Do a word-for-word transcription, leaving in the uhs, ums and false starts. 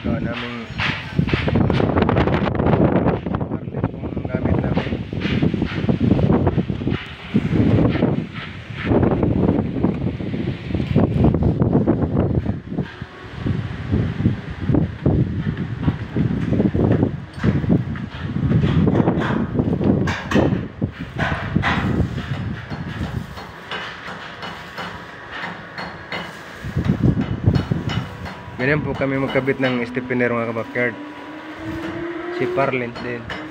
gawa naming parlet kung gamit namin. Ganyan po kami magkabit ng stepper mga kabakyard. Si Parlent din.